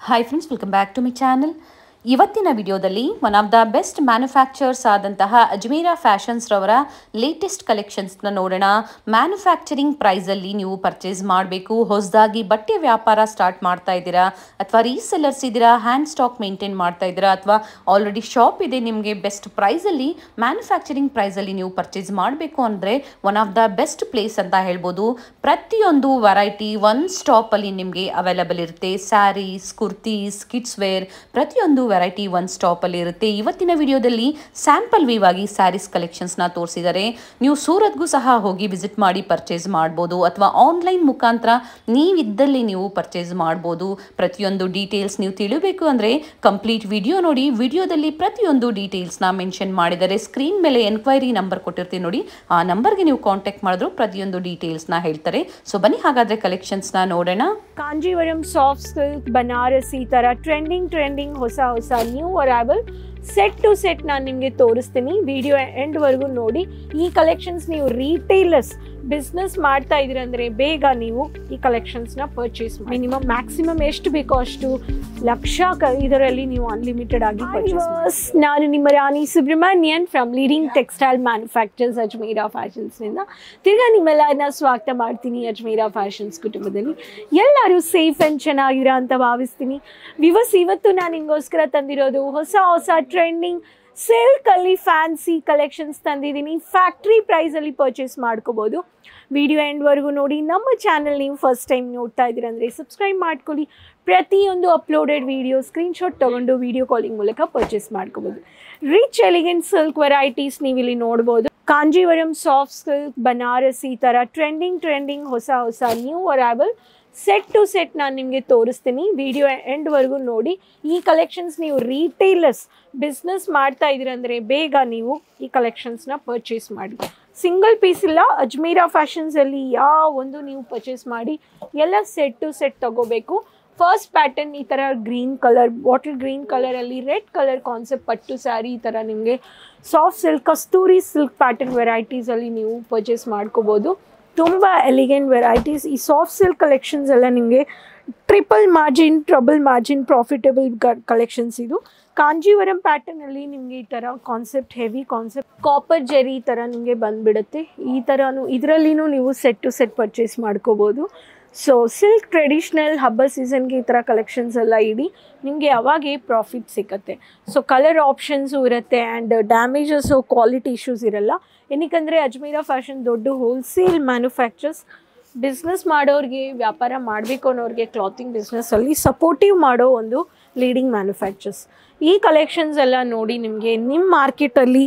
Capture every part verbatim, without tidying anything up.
Hi friends, welcome back to my channel. ಇವತ್ತಿನ ವಿಡಿಯೋದಲ್ಲಿ one of the best manufacturers ಆದಂತಹ Ajmera fashions ರವರ latest ಕಲೆಕ್ಷನ್ಸ್ನ ನೋಡೋಣ. ಮ್ಯಾನುಫ್ಯಾಕ್ಚರಿಂಗ್ ಪ್ರೈಸಲ್ಲಿ ನೀವು ಪರ್ಚೇಸ್ ಮಾಡಬೇಕು, ಹೊಸದಾಗಿ ಬಟ್ಟೆ ವ್ಯಾಪಾರ ಸ್ಟಾರ್ಟ್ ಮಾಡ್ತಾ ಇದ್ದೀರಾ ಅಥವಾ ರೀಸೆಲ್ಲರ್ಸ್ ಇದ್ದೀರಾ, ಹ್ಯಾಂಡ್ ಸ್ಟಾಕ್ ಮೇಂಟೈನ್ ಮಾಡ್ತಾ ಇದ್ದೀರಾ ಅಥವಾ ಆಲ್ರೆಡಿ ಶಾಪ್ ಇದೆ, ನಿಮಗೆ ಬೆಸ್ಟ್ ಪ್ರೈಸಲ್ಲಿ ಮ್ಯಾನುಫ್ಯಾಕ್ಚರಿಂಗ್ ಪ್ರೈಸಲ್ಲಿ ನೀವು ಪರ್ಚೇಸ್ ಮಾಡಬೇಕು ಅಂದರೆ one of the best place ಅಂತ ಹೇಳ್ಬೋದು. ಪ್ರತಿಯೊಂದು ವೆರೈಟಿ ಒನ್ ಸ್ಟಾಪಲ್ಲಿ ನಿಮಗೆ ಅವೈಲಬಲ್ ಇರುತ್ತೆ. ಸ್ಯಾರೀಸ್, ಕುರ್ತೀಸ್, ಕಿಡ್ಸ್ ವೇರ್ ಪ್ರತಿಯೊಂದು ವೆರೈಟಿ ಒನ್ ಸ್ಟಾಪಲ್ಲಿ ಇರುತ್ತೆ. ಇವತ್ತಿನ ವಿಡಿಯೋದಲ್ಲಿ ಸ್ಯಾಂಪಲ್ ವೀವ್ ಆಗಿ ಸ್ಯಾರೀಸ್ ಕಲೆಕ್ಷನ್ಸ್ನ ತೋರಿಸಿದ್ದಾರೆ. ನೀವು ಸೂರತ್ಗೂ ಸಹ ಹೋಗಿ ವಿಸಿಟ್ ಮಾಡಿ ಪರ್ಚೇಸ್ ಮಾಡ್ಬೋದು ಅಥವಾ ಆನ್ಲೈನ್ ಮುಖಾಂತರ ನೀವಿದ್ದಲ್ಲಿ ನೀವು ಪರ್ಚೇಸ್ ಮಾಡ್ಬೋದು. ಪ್ರತಿಯೊಂದು ಡೀಟೇಲ್ಸ್ ನೀವು ತಿಳಿಬೇಕು ಅಂದರೆ ಕಂಪ್ಲೀಟ್ ವಿಡಿಯೋ ನೋಡಿ. ವಿಡಿಯೋದಲ್ಲಿ ಪ್ರತಿಯೊಂದು ಡೀಟೇಲ್ಸ್ನ ಮೆನ್ಷನ್ ಮಾಡಿದ್ದಾರೆ. ಸ್ಕ್ರೀನ್ ಮೇಲೆ ಎನ್ಕ್ವೈರಿ ನಂಬರ್ ಕೊಟ್ಟಿರ್ತೀನಿ ನೋಡಿ, ಆ ನಂಬರ್ಗೆ ನೀವು ಕಾಂಟ್ಯಾಕ್ಟ್ ಮಾಡಿದ್ರು ಪ್ರತಿಯೊಂದು ಡೀಟೇಲ್ಸ್ನ ಹೇಳ್ತಾರೆ. ಸೊ ಬನ್ನಿ ಹಾಗಾದರೆ ಕಲೆಕ್ಷನ್ಸ್ನ ನೋಡೋಣ. ಕಾಂಜೀವರಂ ಸಾಫ್ಟ್ ಸಿಲ್ಕ್, ಬನಾರಸ್ ಈ ಥರ ಟ್ರೆಂಡಿಂಗ್ ಟ್ರೆಂಡಿಂಗ್ ಹೊಸ ಹೊಸ new arrival set to set ನಾನು ನಿಮಗೆ ತೋರಿಸ್ತೀನಿ. ವಿಡಿಯೋ ಎಂಡ್ವರೆಗೂ ನೋಡಿ. ಈ ಕಲೆಕ್ಷನ್ಸ್ ನೀವು ರೀಟೇಲರ್ಸ್ ಬಿಸ್ನೆಸ್ ಮಾಡ್ತಾ ಇದ್ದೀರಂದರೆ ಬೇಗ ನೀವು ಈ ಕಲೆಕ್ಷನ್ಸ್ನ ಪರ್ಚೇಸ್ ಮಾಡಿ. ಮಿನಿಮಮ್ ಮ್ಯಾಕ್ಸಿಮಮ್ ಎಷ್ಟು ಬೇಕೋ ಅಷ್ಟು ಲಕ್ಷ ಕ ಇದರಲ್ಲಿ ನೀವು ಅನ್ಲಿಮಿಟೆಡ್ ಆಗಿ ಪರ್ಚೇಸ್. ನಾನು ನಿಮ್ಮ Rani Subramanian from leading textile manufacturers Ajmera ಫ್ಯಾಷನ್ಸ್ನಿಂದ ತಿರ್ಗಾ ನಿಮ್ಮೆಲ್ಲರನ್ನ ಸ್ವಾಗತ ಮಾಡ್ತೀನಿ ಅಜ್ಮೀರಾ ಫ್ಯಾಷನ್ಸ್ ಕುಟುಂಬದಲ್ಲಿ. ಎಲ್ಲರೂ ಸೇಫ್ ಆ್ಯಂಡ್ ಚೆನ್ನಾಗಿರೋ ಅಂತ ಭಾವಿಸ್ತೀನಿ. ವಿವಸ್ ಇವತ್ತು ನಾನು ನಿಮಗೋಸ್ಕರ ತಂದಿರೋದು ಹೊಸ ಹೊಸ ಟ್ರೆಂಡಿಂಗ್ ಸಿಲ್ಕಲ್ಲಿ ಫ್ಯಾನ್ಸಿ ಕಲೆಕ್ಷನ್ಸ್ ತಂದಿದ್ದೀನಿ. ಫ್ಯಾಕ್ಟ್ರಿ ಪ್ರೈಸಲ್ಲಿ ಪರ್ಚೇಸ್ ಮಾಡ್ಕೋಬೋದು. ವಿಡಿಯೋ ಎಂಡ್ವರೆಗೂ ನೋಡಿ. ನಮ್ಮ ಚಾನಲ್ ನೀವು ಫಸ್ಟ್ ಟೈಮ್ ನೋಡ್ತಾ ಇದ್ದೀರ ಅಂದರೆ ಸಬ್ಸ್ಕ್ರೈಬ್ ಮಾಡ್ಕೊಳ್ಳಿ. ಪ್ರತಿಯೊಂದು ಅಪ್ಲೋಡೆಡ್ ವಿಡಿಯೋ ಸ್ಕ್ರೀನ್ಶಾಟ್ ತೊಗೊಂಡು ವಿಡಿಯೋ ಕಾಲಿಂಗ್ ಮೂಲಕ ಪರ್ಚೇಸ್ ಮಾಡ್ಕೋಬೋದು. ರಿಚ್ ಎಲಿಗೆಂಟ್ ಸಿಲ್ಕ್ ವೆರೈಟೀಸ್ ನೀವು ಇಲ್ಲಿ ನೋಡ್ಬೋದು. ಕಾಂಜೀವರಂ ಸಾಫ್ಟ್ ಸಿಲ್ಕ್, ಬನಾರಸ್ ಈ ಥರ ಟ್ರೆಂಡಿಂಗ್ ಟ್ರೆಂಡಿಂಗ್ ಹೊಸ ಹೊಸ new arrival set to set ನಾನು ನಿಮಗೆ ತೋರಿಸ್ತೀನಿ. ವಿಡಿಯೋ ಎಂಡ್ವರೆಗೂ ನೋಡಿ. ಈ ಕಲೆಕ್ಷನ್ಸ್ ನೀವು ರೀಟೇಲರ್ಸ್ ಬಿಸ್ನೆಸ್ ಮಾಡ್ತಾ ಇದ್ದೀರಂದರೆ ಬೇಗ ನೀವು ಈ ಕಲೆಕ್ಷನ್ಸ್ನ ಪರ್ಚೇಸ್ ಮಾಡಿ. ಸಿಂಗಲ್ ಪೀಸ್ ಇಲ್ಲ. ಅಜ್ಮೀರಾ ಫ್ಯಾಷನ್ಸಲ್ಲಿ ಯಾವ ಒಂದು ನೀವು ಪರ್ಚೇಸ್ ಮಾಡಿ ಎಲ್ಲ ಸೆಟ್ ಟು ಸೆಟ್ ತೊಗೋಬೇಕು. ಫಸ್ಟ್ ಪ್ಯಾಟರ್ನ್ ಈ ಥರ ಗ್ರೀನ್ ಕಲರ್, ಬಾಟಲ್ ಗ್ರೀನ್ ಕಲರಲ್ಲಿ ರೆಡ್ ಕಲರ್ ಕಾನ್ಸೆಪ್ಟ್ ಪಟ್ಟು ಸ್ಯಾರಿ ಈ ಥರ ನಿಮಗೆ soft silk, Kasturi silk pattern ವೆರೈಟೀಸಲ್ಲಿ ನೀವು ಪರ್ಚೇಸ್ ಮಾಡ್ಕೋಬೋದು. ತುಂಬ ಎಲಿಗೆಂಟ್ ವೆರೈಟೀಸ್. ಈ ಸಾಫ್ಟ್ ಸಿಲ್ಕ್ ಕಲೆಕ್ಷನ್ಸ್ ಎಲ್ಲ ನಿಮಗೆ triple margin, trouble margin, profitable collections. ಇದು ಕಾಂಜೀವರಂ ಪ್ಯಾಟರ್ನಲ್ಲಿ ನಿಮಗೆ ಈ ಥರ concept, heavy concept, copper zari ಈ ಥರ ನಿಮಗೆ ಬಂದುಬಿಡುತ್ತೆ. ಈ ಥರನೂ ಇದರಲ್ಲಿನೂ ನೀವು ಸೆಟ್ ಟು ಸೆಟ್ ಪರ್ಚೇಸ್ ಮಾಡ್ಕೋಬೋದು. ಸೊ ಸಿಲ್ಕ್ ಟ್ರೆಡಿಷ್ನಲ್ ಹಬ್ಬ ಸೀಸನ್ಗೆ ಈ ಥರ ಕಲೆಕ್ಷನ್ಸ್ ಎಲ್ಲ ಇಡಿ, ನಿಮಗೆ ಅವಾಗೇ ಪ್ರಾಫಿಟ್ ಸಿಗುತ್ತೆ. ಸೊ ಕಲರ್ ಆಪ್ಷನ್ಸು ಇರುತ್ತೆ ಆ್ಯಂಡ್ ಡ್ಯಾಮೇಜಸ್ಸು, ಕ್ವಾಲಿಟಿ ಇಶ್ಯೂಸ್ ಇರಲ್ಲ. ಏನಕ್ಕಂದರೆ ಅಜ್ಮೀರಾ ಫ್ಯಾಷನ್ ದೊಡ್ಡ ಹೋಲ್ಸೇಲ್ ಮ್ಯಾನುಫ್ಯಾಕ್ಚರ್ಸ್. ಬಿಸ್ನೆಸ್ ಮಾಡೋರಿಗೆ, ವ್ಯಾಪಾರ ಮಾಡಬೇಕು ಅನ್ನೋರಿಗೆ ಕ್ಲಾತಿಂಗ್ ಬಿಸ್ನೆಸ್ಸಲ್ಲಿ ಸಪೋರ್ಟಿವ್ ಮಾಡೋ ಒಂದು ಲೀಡಿಂಗ್ ಮ್ಯಾನುಫ್ಯಾಕ್ಚರ್ಸ್. ಈ ಕಲೆಕ್ಷನ್ಸ್ ಎಲ್ಲ ನೋಡಿ ನಿಮಗೆ ನಿಮ್ಮ ಮಾರ್ಕೆಟಲ್ಲಿ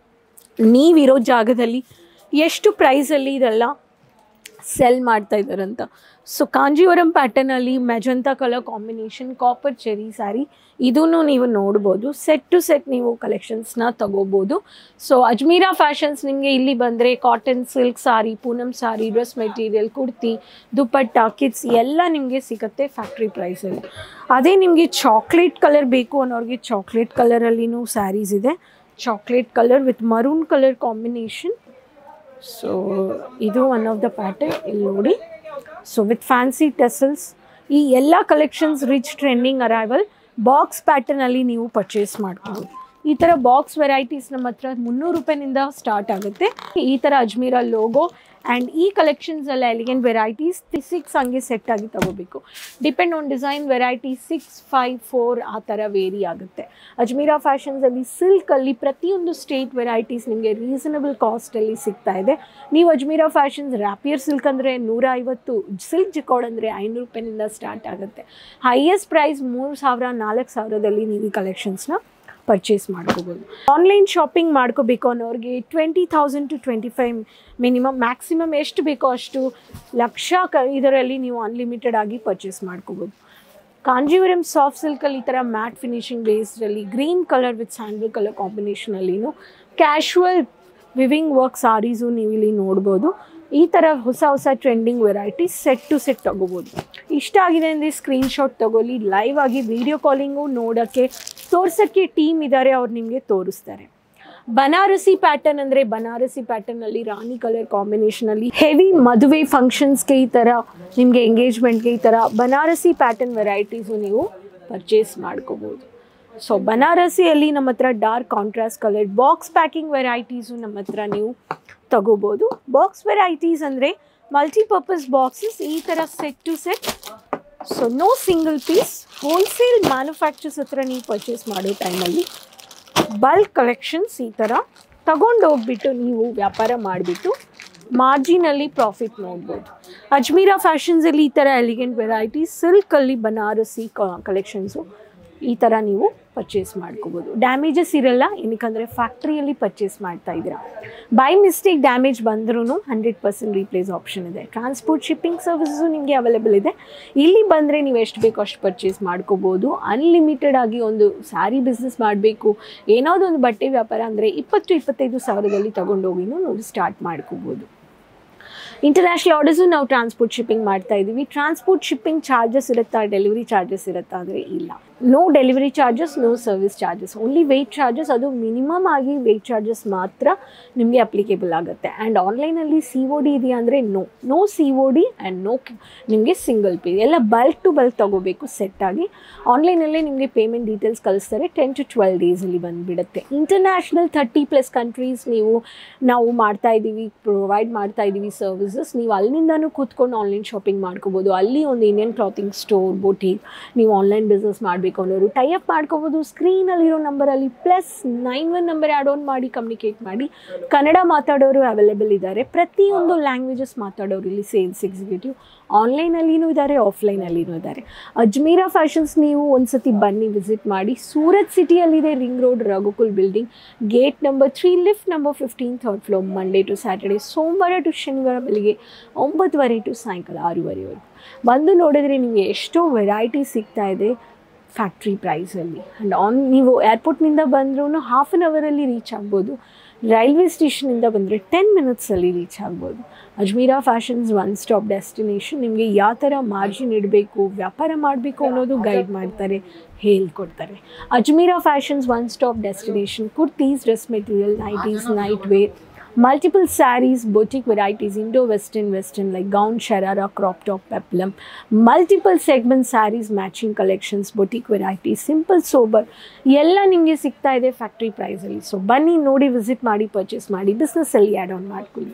ನೀವಿರೋ ಜಾಗದಲ್ಲಿ ಎಷ್ಟು ಪ್ರೈಸಲ್ಲಿ ಇದೆಲ್ಲ ಸೆಲ್ ಮಾಡ್ತಾ ಇದ್ದಾರಂತ. ಸೊ ಕಾಂಜೀವರಂ ಪ್ಯಾಟರ್ನಲ್ಲಿ ಮೆಜಂತಾ ಕಲರ್ ಕಾಂಬಿನೇಷನ್, ಕಾಪರ್ ಚೆರಿ ಸ್ಯಾರಿ ಇದೂ ನೀವು ನೋಡ್ಬೋದು. ಸೆಟ್ ಟು ಸೆಟ್ ನೀವು ಕಲೆಕ್ಷನ್ಸ್ನ ತಗೋಬೋದು. ಸೊ ಅಜ್ಮೀರಾ ಫ್ಯಾಷನ್ಸ್ ನಿಮಗೆ ಇಲ್ಲಿ ಬಂದರೆ cotton, silk saree, Poonam saree, dress material, kurti, dupatta, kids ಎಲ್ಲ ನಿಮಗೆ ಸಿಗುತ್ತೆ ಫ್ಯಾಕ್ಟ್ರಿ ಪ್ರೈಸಲ್ಲಿ. ಅದೇ ನಿಮಗೆ ಚಾಕ್ಲೇಟ್ ಕಲರ್ ಬೇಕು ಅನ್ನೋರಿಗೆ ಚಾಕ್ಲೇಟ್ ಕಲರಲ್ಲಿನೂ ಸ್ಯಾರೀಸ್ ಇದೆ. Chocolate colour with maroon colour combination. So ಇದು ಒನ್ ಆಫ್ ದ ಪ್ಯಾಟರ್ನ್ ಇಲ್ಲಿ ನೋಡಿ. ಸೊ ವಿತ್ ಫ್ಯಾನ್ಸಿ ಟೆಸಲ್ಸ್ ಈ ಎಲ್ಲ collections rich trending arrival box ಪ್ಯಾಟರ್ನಲ್ಲಿ ನೀವು ಪರ್ಚೇಸ್ ಮಾಡ್ಬೋದು. ಈ ಥರ ಬಾಕ್ಸ್ ವೆರೈಟೀಸ್ ನಮ್ಮ ಹತ್ರ ಮುನ್ನೂರು ರೂಪಾಯಿನಿಂದ ಸ್ಟಾರ್ಟ್ ಆಗುತ್ತೆ. ಈ ಥರ ಅಜ್ಮೀರಾ ಲೋಗೋ ಆ್ಯಂಡ್ ಈ ಕಲೆಕ್ಷನ್ಸ್ ಎಲ್ಲ ಎಲಿಗೆಂಟ್ ವೆರೈಟೀಸ್ ಸಿಕ್ಸ್ ಹಂಗೆ ಸೆಟ್ ಆಗಿ ತೊಗೋಬೇಕು. Depend on design variety six five four ಆ ಥರ ವೇರಿ ಆಗುತ್ತೆ. ಅಜ್ಮೀರಾ ಫ್ಯಾಷನ್ಸಲ್ಲಿ ಸಿಲ್ಕಲ್ಲಿ ಪ್ರತಿಯೊಂದು ಸ್ಟೇಟ್ ವೆರೈಟೀಸ್ ನಿಮಗೆ ರೀಸನಬಲ್ ಕಾಸ್ಟಲ್ಲಿ ಸಿಗ್ತಾ ಇದೆ. ನೀವು ಅಜ್ಮೀರಾ ಫ್ಯಾಷನ್ಸ್ ರ್ಯಾಪಿಯರ್ ಸಿಲ್ಕ್ ಅಂದರೆ ನೂರ ಐವತ್ತು, ಸಿಲ್ಕ್ ಜಿಕೋಡ್ ಅಂದರೆ ಐನೂರು ರೂಪಾಯಿನಿಂದ ಸ್ಟಾರ್ಟ್ ಆಗುತ್ತೆ. ಹೈಯೆಸ್ಟ್ ಪ್ರೈಸ್ ಮೂರು ಸಾವಿರ ನಾಲ್ಕು ಸಾವಿರದಲ್ಲಿ ನೀವು ಈ ಕಲೆಕ್ಷನ್ಸ್ನ ಪರ್ಚೇಸ್ ಮಾಡ್ಕೋಬೋದು. ಆನ್ಲೈನ್ ಶಾಪಿಂಗ್ ಮಾಡ್ಕೋಬೇಕು ಅನ್ನೋರಿಗೆ twenty thousand to twenty five minimum, maximum ಎಷ್ಟು ಬೇಕೋ ಅಷ್ಟು ಲಕ್ಷ ಕ ಇದರಲ್ಲಿ ನೀವು ಅನ್ಲಿಮಿಟೆಡ್ ಆಗಿ ಪರ್ಚೇಸ್ ಮಾಡ್ಕೋಬೋದು. ಕಾಂಜೀವರಂ ಸಾಫ್ಟ್ ಸಿಲ್ಕಲ್ಲಿ ಈ ಥರ ಮ್ಯಾಟ್ ಫಿನಿಶಿಂಗ್ ಬೇಸ್ಡಲ್ಲಿ green colour with sandal colour ಕಾಂಬಿನೇಷನಲ್ಲಿನೂ ಕ್ಯಾಶುವಲ್ ವಿವಿಂಗ್ ವರ್ಕ್ ಸಾರೀಸು ನೀವು ಇಲ್ಲಿ ನೋಡ್ಬೋದು. ಈ ಥರ ಹೊಸ ಹೊಸ trending variety set to set ತೊಗೋಬೋದು. ಇಷ್ಟ ಆಗಿದೆ ಅಂದರೆ ಸ್ಕ್ರೀನ್ಶಾಟ್ ತೊಗೊಳ್ಳಿ. ಲೈವ್ ಆಗಿ ವಿಡಿಯೋ ಕಾಲಿಂಗು ನೋಡೋಕ್ಕೆ, ತೋರ್ಸೋಕ್ಕೆ ಟೀಮ್ ಇದ್ದಾರೆ, ಅವ್ರು ನಿಮಗೆ ತೋರಿಸ್ತಾರೆ. ಬನಾರಸಿ ಪ್ಯಾಟರ್ನ್ ಅಂದರೆ ಬನಾರಸಿ ಪ್ಯಾಟರ್ನಲ್ಲಿ ರಾಣಿ ಕಲರ್ ಕಾಂಬಿನೇಷನಲ್ಲಿ ಹೆವಿ ಮದುವೆ ಫಂಕ್ಷನ್ಸ್ಗೆ ಈ ಥರ ನಿಮಗೆ ಎಂಗೇಜ್ಮೆಂಟ್ಗೆ ಈ ಥರ ಬನಾರಸಿ ಪ್ಯಾಟರ್ನ್ ವೆರೈಟೀಸು ನೀವು ಪರ್ಚೇಸ್ ಮಾಡ್ಕೋಬೋದು. ಸೊ ಬನಾರಸಿಯಲ್ಲಿ ನಮ್ಮ ಹತ್ರ dark contrast colour box packing varieties ನಮ್ಮ ಹತ್ರ ನೀವು ತಗೋಬೋದು. ಬಾಕ್ಸ್ ವೆರೈಟೀಸ್ ಅಂದರೆ ಮಲ್ಟಿಪರ್ಪಸ್ ಬಾಕ್ಸಸ್ ಈ ಥರ set to set. So no single piece. Wholesale manufacturers ಹತ್ರ ನೀವು ಪರ್ಚೇಸ್ ಮಾಡೋ ಟೈಮಲ್ಲಿ ಬಲ್ಕ್ ಕಲೆಕ್ಷನ್ಸ್ ಈ ಥರ ತಗೊಂಡು ಹೋಗ್ಬಿಟ್ಟು ನೀವು ವ್ಯಾಪಾರ ಮಾಡಿಬಿಟ್ಟು ಮಾರ್ಜಿನಲ್ಲಿ ಪ್ರಾಫಿಟ್ ನೋಡ್ಬೋದು. ಅಜ್ಮೀರಾ ಫ್ಯಾಷನ್ಸಲ್ಲಿ ಈ ಥರ ಎಲಿಗೆಂಟ್ ವೆರೈಟೀಸ್ ಸಿಲ್ಕಲ್ಲಿ ಬನಾರಸಿ ಕಲೆಕ್ಷನ್ಸು ಈ ಥರ ನೀವು ಪರ್ಚೇಸ್ ಮಾಡ್ಕೋಬೋದು. ಡ್ಯಾಮೇಜಸ್ ಇರಲ್ಲ, ಏನಕ್ಕಂದರೆ ಫ್ಯಾಕ್ಟ್ರಿಯಲ್ಲಿ ಪರ್ಚೇಸ್ ಮಾಡ್ತಾ ಇದ್ದೀರಾ. ಬೈ ಮಿಸ್ಟೇಕ್ ಡ್ಯಾಮೇಜ್ ಬಂದ್ರೂ ಹಂಡ್ರೆಡ್ ಪರ್ಸೆಂಟ್ ರೀಪ್ಲೇಸ್ ಆಪ್ಷನ್ ಇದೆ. ಟ್ರಾನ್ಸ್ಪೋರ್ಟ್ ಶಿಪ್ಪಿಂಗ್ ಸರ್ವಿಸಸ್ಸು ನಿಮಗೆ ಅವೈಲೇಬಲ್ ಇದೆ. ಇಲ್ಲಿ ಬಂದರೆ ನೀವು ಎಷ್ಟು ಬೇಕೋ ಅಷ್ಟು ಪರ್ಚೇಸ್ ಮಾಡ್ಕೋಬೋದು. ಅನ್ಲಿಮಿಟೆಡ್ ಆಗಿ ಒಂದು ಸ್ಯಾರಿ ಬಿಸ್ನೆಸ್ ಮಾಡಬೇಕು, ಏನಾದರೂ ಒಂದು ಬಟ್ಟೆ ವ್ಯಾಪಾರ ಅಂದರೆ ಇಪ್ಪತ್ತು ಇಪ್ಪತ್ತೈದು ಸಾವಿರದಲ್ಲಿ ತೊಗೊಂಡೋಗಿನೂ ನೀವು ಸ್ಟಾರ್ಟ್ ಮಾಡ್ಕೋಬೋದು. ಇಂಟರ್ನ್ಯಾಷನಲ್ ಆರ್ಡರ್ಸು ನಾವು ಟ್ರಾನ್ಸ್ಪೋರ್ಟ್ ಶಿಪ್ಪಿಂಗ್ ಮಾಡ್ತಾ ಇದ್ದೀವಿ. ಟ್ರಾನ್ಸ್ಪೋರ್ಟ್ ಶಿಪ್ಪಿಂಗ್ ಚಾರ್ಜಸ್ ಇರುತ್ತಾ, ಡೆಲಿವರಿ ಚಾರ್ಜಸ್ ಇರುತ್ತಾ ಅಂದರೆ ಇಲ್ಲ. No delivery charges, no service charges, only weight charges. ಅದು ಮಿನಿಮಮ್ ಆಗಿ ವೆಯ್ಟ್ ಚಾರ್ಜಸ್ ಮಾತ್ರ ನಿಮಗೆ ಅಪ್ಲಿಕೇಬಲ್ ಆಗುತ್ತೆ. ಆ್ಯಂಡ್ ಆನ್ಲೈನಲ್ಲಿ ಸಿ ಒ ಡಿ ಇದೆಯಾ ಅಂದರೆ no no C O D and no ನಿಮಗೆ ಸಿಂಗಲ್ ಪೇ. ಎಲ್ಲ ಬಲ್ಕ್ ಟು ಬಲ್ಕ್ ತೊಗೋಬೇಕು ಸೆಟ್ಟಾಗಿ. ಆನ್ಲೈನಲ್ಲೇ ನಿಮಗೆ ಪೇಮೆಂಟ್ ಡೀಟೇಲ್ಸ್ ಕಳಿಸ್ತಾರೆ. ಟೆನ್ ಟು ಟ್ವೆಲ್ ಡೇಸಲ್ಲಿ ಬಂದುಬಿಡುತ್ತೆ. ಇಂಟರ್ನ್ಯಾಷನಲ್ ಥರ್ಟಿ ಪ್ಲಸ್ ಕಂಟ್ರೀಸ್ ನೀವು ನಾವು ಮಾಡ್ತಾ ಇದ್ದೀವಿ, ಪ್ರೊವೈಡ್ ಮಾಡ್ತಾ ಇದ್ದೀವಿ ಸರ್ವಿಸಸ್. ನೀವು ಅಲ್ಲಿಂದನೂ ಕೂತ್ಕೊಂಡು ಆನ್ಲೈನ್ ಶಾಪಿಂಗ್ ಮಾಡ್ಕೋಬೋದು. ಅಲ್ಲಿ ಒಂದು ಇಂಡಿಯನ್ ಕ್ಲಾತಿಂಗ್ ಸ್ಟೋರ್, ಬೊಟಿಕ್ ನೀವು ಆನ್ಲೈನ್ ಬಿಸ್ನೆಸ್ ಮಾಡಬೇಕು ಅನ್ನೋರು ಟೈ ಅಪ್ ಮಾಡ್ಕೋಬೋದು. ಸ್ಕ್ರೀನಲ್ಲಿರೋ ನಂಬರಲ್ಲಿ plus nine one number add on ಮಾಡಿ ಕಮ್ಯುನಿಕೇಟ್ ಮಾಡಿ. ಕನ್ನಡ ಮಾತಾಡೋರು ಅವೈಲೇಬಲ್ ಇದ್ದಾರೆ, ಪ್ರತಿಯೊಂದು ಲ್ಯಾಂಗ್ವೇಜಸ್ ಮಾತಾಡೋರು ಇಲ್ಲಿ ಸೇಲ್ಸ್ ಎಕ್ಸಿಕ್ಯೂಟಿವ್ ಆನ್ಲೈನಲ್ಲಿನೂ ಇದ್ದಾರೆ, ಆಫ್ಲೈನಲ್ಲಿನೂ ಇದ್ದಾರೆ. ಅಜ್ಮೀರಾ ಫ್ಯಾಷನ್ಸ್ ನೀವು ಒಂದು ಸತಿ ಬನ್ನಿ, ವಿಸಿಟ್ ಮಾಡಿ. ಸೂರತ್ ಸಿಟಿಯಲ್ಲಿದೆ, ring road, Raghukul building, gate number three, lift number fifteen, third floor. Monday to Saturday, ಸೋಮವಾರ ಟು ಶನಿವಾರ ಬೆಳಿಗ್ಗೆ ಒಂಬತ್ತುವರೆ ಟು ಸಾಯಂಕಾಲ ಆರೂವರೆವರೆಗೂ ಬಂದು ನೋಡಿದ್ರೆ ನಿಮಗೆ ಎಷ್ಟೋ ವೆರೈಟಿ ಸಿಗ್ತಾ ಇದೆ ಫ್ಯಾಕ್ಟ್ರಿ ಪ್ರೈಸಲ್ಲಿ. ಆ್ಯಂಡ್ ಆನ್ ನೀವು ಏರ್ಪೋರ್ಟ್ನಿಂದ ಬಂದ್ರೂ ಹಾಫ್ ಆನ್ ಅವರಲ್ಲಿ ರೀಚ್ ಆಗ್ಬೋದು. ರೈಲ್ವೆ ಸ್ಟೇಷನಿಂದ ಬಂದರೆ ಟೆನ್ ಮಿನಿಟ್ಸಲ್ಲಿ ರೀಚ್ ಆಗ್ಬೋದು. Ajmera fashions one stop destination. ನಿಮಗೆ ಯಾವ ಥರ ಮಾರ್ಜಿನ್ ಇಡಬೇಕು, ವ್ಯಾಪಾರ ಮಾಡಬೇಕು ಅನ್ನೋದು ಗೈಡ್ ಮಾಡ್ತಾರೆ, ಹೇಳ್ಕೊಡ್ತಾರೆ. Ajmera fashions one stop destination. Kurtis, dress material, nighties, night wear, multiple sarees, boutique varieties, Indo-Western, Western like gown, sharara, crop top, peplum, multiple segment sarees, matching collections, boutique varieties, simple sober ಎಲ್ಲ ನಿಮಗೆ ಸಿಗ್ತಾ ಇದೆ factory ಪ್ರೈಸಲ್ಲಿ. So ಬನ್ನಿ, ನೋಡಿ, visit ಮಾಡಿ, purchase ಮಾಡಿ, ಬಿಸ್ನೆಸ್ಸಲ್ಲಿ add on ಮಾಡ್ಕೊಳ್ಳಿ.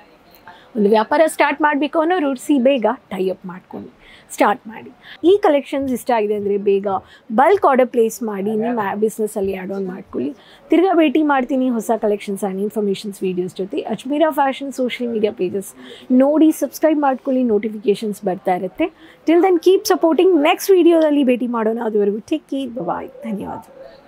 ಒಂದು ವ್ಯಾಪಾರ ಸ್ಟಾರ್ಟ್ ಮಾಡಬೇಕು ಅನ್ನೋ ರೂಟ್ಸಿ ಬೇಗ ಟೈ ಅಪ್ ಮಾಡ್ಕೊಂಡು ಸ್ಟಾರ್ಟ್ ಮಾಡಿ. ಈ ಕಲೆಕ್ಷನ್ಸ್ ಇಷ್ಟ ಆಗಿದೆ ಅಂದರೆ ಬೇಗ ಬಲ್ಕ್ ಆರ್ಡರ್ ಪ್ಲೇಸ್ ಮಾಡಿ ನಿಮ್ಮ ಬಿಸ್ನೆಸ್ಸಲ್ಲಿ ಆ್ಯಡ್ ಆನ್ ಮಾಡ್ಕೊಳ್ಳಿ. ತಿರ್ಗಾ ಭೇಟಿ ಮಾಡ್ತೀನಿ ಹೊಸ ಕಲೆಕ್ಷನ್ಸ್ ಆ್ಯಂಡ್ ಇನ್ಫಾರ್ಮೇಷನ್ಸ್ ವೀಡಿಯೋಸ್ ಜೊತೆ. Ajmera fashion social media pages ನೋಡಿ, ಸಬ್ಸ್ಕ್ರೈಬ್ ಮಾಡ್ಕೊಳ್ಳಿ, ನೋಟಿಫಿಕೇಷನ್ಸ್ ಬರ್ತಾ ಇರುತ್ತೆ. Till then keep supporting. Next ವೀಡಿಯೋದಲ್ಲಿ ಭೇಟಿ ಮಾಡೋಣ. ಅದುವರೆಗೂ ಟೇಕ್ ಕೇರ್, ಬಾಯ್, ಧನ್ಯವಾದ.